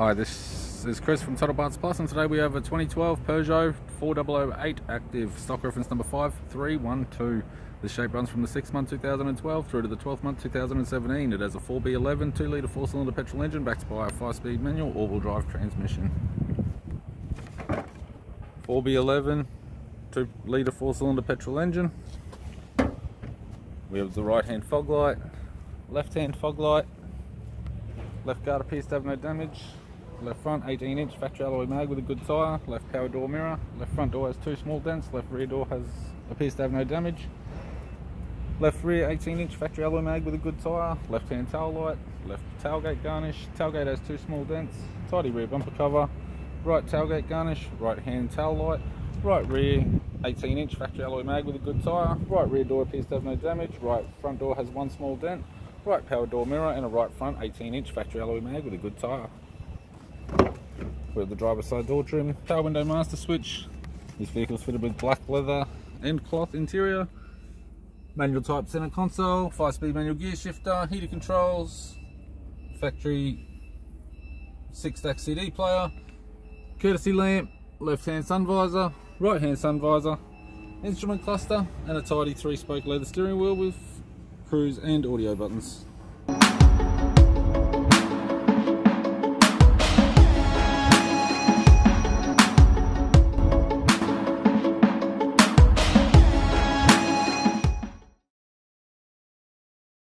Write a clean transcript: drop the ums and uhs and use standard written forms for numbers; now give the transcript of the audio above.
Hi, this is Chris from Total Parts Plus, and today we have a 2012 Peugeot 4008 active, stock reference number 5312. This shape runs from the 6th month 2012 through to the 12th month 2017. It has a 4B11 2-litre 4-cylinder petrol engine backed by a 5-speed manual all-wheel drive transmission. 4B11 2-litre 4-cylinder petrol engine. We have the right hand fog light, left hand fog light, left guard appears to have no damage. Left front 18-inch factory alloy mag with a good tyre. Left power door mirror. Left front door has 2 small dents. Left rear door appears to have no damage. Left rear 18-inch factory alloy mag with a good tyre. Left hand tail light. Left tailgate garnish. Tailgate has 2 small dents. Tidy rear bumper cover. Right tailgate garnish. Right hand tail light. Right rear 18-inch factory alloy mag with a good tyre. Right rear door appears to have no damage. Right front door has 1 small dent. Right power door mirror and a right front 18-inch factory alloy mag with a good tyre. We have the driver's side door trim, power window master switch. This vehicle is fitted with black leather and cloth interior. Manual type center console, 5-speed manual gear shifter, heater controls, factory 6-stack CD player, courtesy lamp, left hand sun visor, right hand sun visor, instrument cluster, and a tidy 3-spoke leather steering wheel with cruise and audio buttons.